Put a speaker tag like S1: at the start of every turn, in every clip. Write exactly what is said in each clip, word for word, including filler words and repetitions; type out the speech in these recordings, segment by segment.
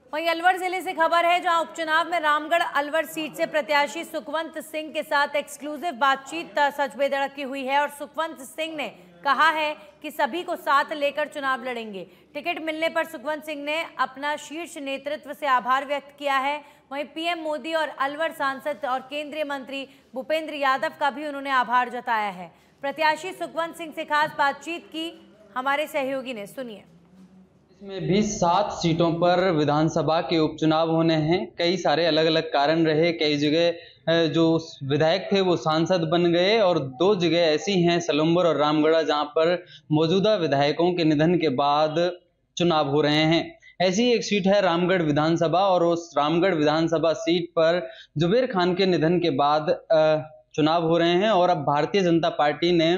S1: वहीं अलवर जिले से खबर है, जहां उपचुनाव में रामगढ़ अलवर सीट से प्रत्याशी सुखवंत सिंह के साथ एक्सक्लूसिव बातचीत सच बेधड़क की हुई है और सुखवंत सिंह ने कहा है कि सभी को साथ लेकर चुनाव लड़ेंगे। टिकट मिलने पर सुखवंत सिंह ने अपना शीर्ष नेतृत्व से आभार व्यक्त किया है। वहीं पीएम मोदी और अलवर सांसद और केंद्रीय मंत्री भूपेंद्र यादव का भी उन्होंने आभार जताया है। प्रत्याशी सुखवंत सिंह से खास बातचीत की हमारे सहयोगी ने, सुनिए।
S2: इसमें भी सात सीटों पर विधानसभा के उपचुनाव होने हैं। कई सारे अलग अलग कारण रहे, कई जगह जो विधायक थे वो सांसद बन गए और दो जगह ऐसी हैं सलुम्बर और रामगढ़ जहां पर मौजूदा विधायकों के निधन के बाद चुनाव हो रहे हैं। ऐसी एक सीट है रामगढ़ विधानसभा और उस रामगढ़ विधानसभा सीट पर जुबेर खान के निधन के बाद चुनाव हो रहे हैं और अब भारतीय जनता पार्टी ने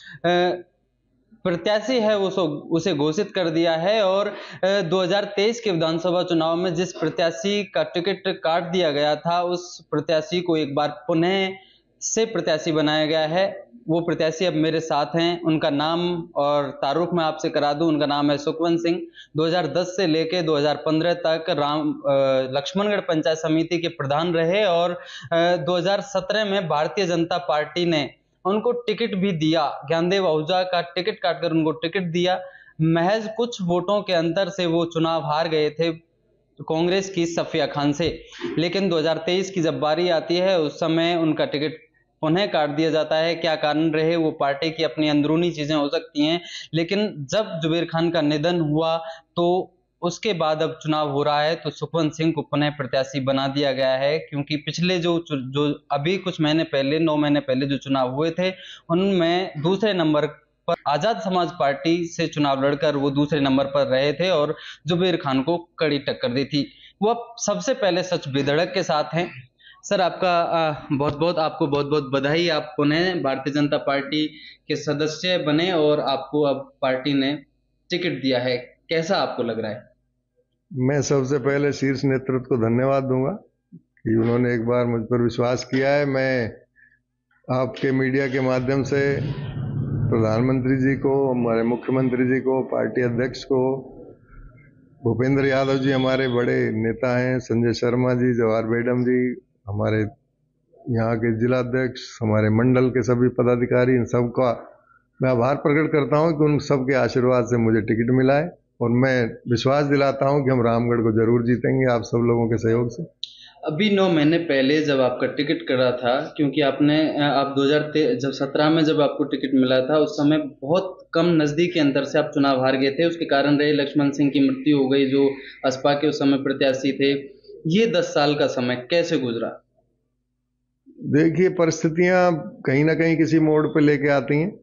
S2: प्रत्याशी है वो उसे घोषित कर दिया है और दो हज़ार तेईस के विधानसभा चुनाव में जिस प्रत्याशी का टिकट काट दिया गया था उस प्रत्याशी को एक बार पुनः से प्रत्याशी बनाया गया है। वो प्रत्याशी अब मेरे साथ हैं, उनका नाम और तारुफ मैं आपसे करा दूं। उनका नाम है सुखवंत सिंह। दो हज़ार दस से लेकर दो हज़ार पंद्रह तक राम लक्ष्मणगढ़ पंचायत समिति के प्रधान रहे और दो हज़ार सत्रह में भारतीय जनता पार्टी ने उनको टिकट भी दिया। ज्ञानदेव आहूजा का टिकट काटकर उनको टिकट दिया। महज कुछ वोटों के अंतर से वो चुनाव हार गए थे कांग्रेस की सफिया खान से। लेकिन दो हज़ार तेईस की जब बारी आती है उस समय उनका टिकट पुनः काट दिया जाता है। क्या कारण रहे वो पार्टी की अपनी अंदरूनी चीजें हो सकती हैं, लेकिन जब जुबेर खान का निधन हुआ तो उसके बाद अब चुनाव हो रहा है तो सुखवंत सिंह को पुनः प्रत्याशी बना दिया गया है। क्योंकि पिछले जो जो अभी कुछ महीने पहले नौ महीने पहले जो चुनाव हुए थे उनमें दूसरे नंबर पर आजाद समाज पार्टी से चुनाव लड़कर वो दूसरे नंबर पर रहे थे और जुबेर खान को कड़ी टक्कर दी थी। वो अब सबसे पहले सच बेधड़क के साथ हैं। सर, आपका बहुत बहुत आपको बहुत बहुत बधाई। आप पुनः भारतीय जनता पार्टी के सदस्य बने और आपको अब पार्टी ने टिकट दिया है। कैसा आपको लग रहा है?
S3: मैं सबसे पहले शीर्ष नेतृत्व को धन्यवाद दूंगा कि उन्होंने एक बार मुझ पर विश्वास किया है। मैं आपके मीडिया के माध्यम से प्रधानमंत्री जी को, हमारे मुख्यमंत्री जी को, पार्टी अध्यक्ष को, भूपेंद्र यादव जी हमारे बड़े नेता हैं, संजय शर्मा जी, जवाहर बेगम जी, हमारे यहाँ के जिला अध्यक्ष, हमारे मंडल के सभी पदाधिकारी, इन सबका मैं आभार प्रकट करता हूँ कि उन सबके आशीर्वाद से मुझे टिकट मिला है और मैं विश्वास दिलाता हूं कि हम रामगढ़ को जरूर जीतेंगे आप सब लोगों के सहयोग से।
S2: अभी नौ महीने पहले जब आपका टिकट करा था, क्योंकि आपने आप दो हज़ार जब सत्रह में जब आपको टिकट मिला था उस समय बहुत कम नजदीकी अंतर से आप चुनाव हार गए थे। उसके कारण रहे लक्ष्मण सिंह की मृत्यु हो गई जो असपा के उस समय प्रत्याशी थे। ये दस साल का समय कैसे गुजरा?
S3: देखिए, परिस्थितियां कहीं ना कहीं किसी मोड़ पर लेके आती हैं।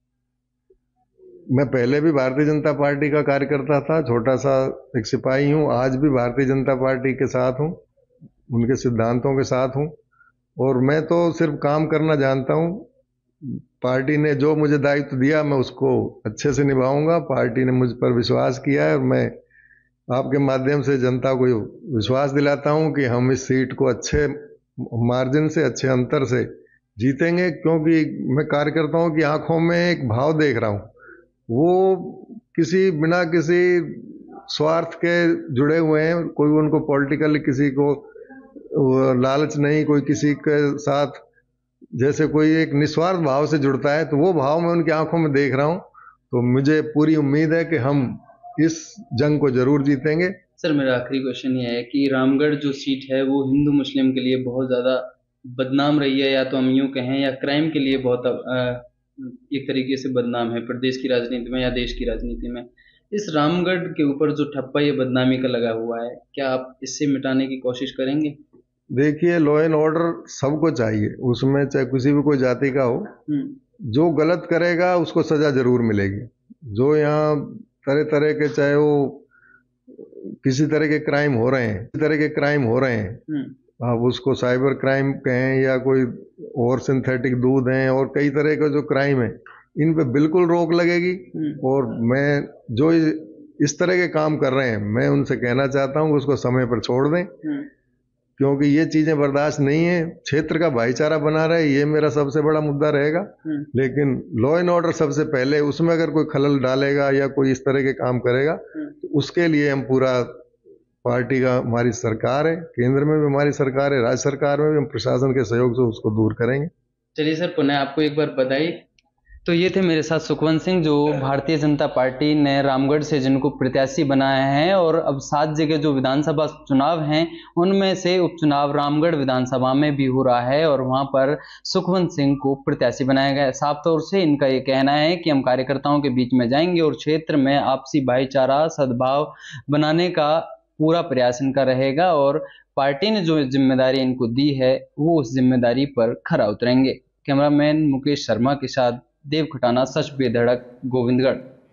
S3: मैं पहले भी भारतीय जनता पार्टी का कार्यकर्ता था, छोटा सा एक सिपाही हूं। आज भी भारतीय जनता पार्टी के साथ हूं, उनके सिद्धांतों के साथ हूं और मैं तो सिर्फ काम करना जानता हूं। पार्टी ने जो मुझे दायित्व दिया मैं उसको अच्छे से निभाऊंगा। पार्टी ने मुझ पर विश्वास किया है और मैं आपके माध्यम से जनता को विश्वास दिलाता हूं कि हम इस सीट को अच्छे मार्जिन से, अच्छे अंतर से जीतेंगे। क्योंकि मैं कार्यकर्ताओं की आंखों में एक भाव देख रहा हूं, वो किसी बिना किसी स्वार्थ के जुड़े हुए हैं। कोई उनको पॉलिटिकल किसी को लालच नहीं, कोई किसी के साथ जैसे कोई एक निस्वार्थ भाव से जुड़ता है, तो वो भाव मैं उनकी आंखों में देख रहा हूं। तो मुझे पूरी उम्मीद है कि हम इस जंग को जरूर जीतेंगे।
S2: सर, मेरा आखिरी क्वेश्चन ये है कि रामगढ़ जो सीट है वो हिंदू मुस्लिम के लिए बहुत ज्यादा बदनाम रही है, या तो हम यूं कहें, या क्राइम के लिए बहुत आ, एक तरीके से बदनाम है प्रदेश की राजनीति में या देश की राजनीति में। इस रामगढ़ के ऊपर जो ठप्पा ये बदनामी का लगा हुआ है, क्या आप इससे मिटाने की कोशिश करेंगे?
S3: देखिए, लॉ एंड ऑर्डर सबको चाहिए, उसमें चाहे किसी भी कोई जाति का हो। जो गलत करेगा उसको सजा जरूर मिलेगी। जो यहाँ तरह तरह के, चाहे वो किसी तरह के क्राइम हो रहे हैं, किसी तरह के क्राइम हो रहे हैं, आप उसको साइबर क्राइम कहें या कोई और सिंथेटिक दूध हैं और कई तरह के जो क्राइम है, इन पे बिल्कुल रोक लगेगी। और मैं जो इस तरह के काम कर रहे हैं, मैं उनसे कहना चाहता हूं कि उसको समय पर छोड़ दें, क्योंकि ये चीजें बर्दाश्त नहीं है। क्षेत्र का भाईचारा बना रहे, ये मेरा सबसे बड़ा मुद्दा रहेगा। लेकिन लॉ एंड ऑर्डर सबसे पहले, उसमें अगर कोई खलल डालेगा या कोई इस तरह के काम करेगा तो उसके लिए हम पूरा पार्टी का हमारी सरकार है, केंद्र में भी हमारी सरकार है, राज्य सरकार में भी हम प्रशासन के सहयोग से उसको दूर करेंगे।
S2: चलिए सर, पुनः आपको एक बार बधाई। तो ये थे मेरे साथ सुखवंत सिंह, जो भारतीय जनता पार्टी ने रामगढ़ से जिनको प्रत्याशी बनाया है, और अब सात जगह जो विधानसभा चुनाव हैं उनमें से उपचुनाव रामगढ़ विधानसभा में भी हो रहा है और वहां पर सुखवंत सिंह को प्रत्याशी बनाया गया है। साफ तौर से इनका ये कहना है कि हम कार्यकर्ताओं के बीच में जाएंगे और क्षेत्र में आपसी भाईचारा सद्भाव बनाने का पूरा प्रयास इनका रहेगा और पार्टी ने जो जिम्मेदारी इनको दी है वो उस जिम्मेदारी पर खरा उतरेंगे। कैमरामैन मुकेश शर्मा के साथ देव खटाना, सच पे धड़क, गोविंदगढ़।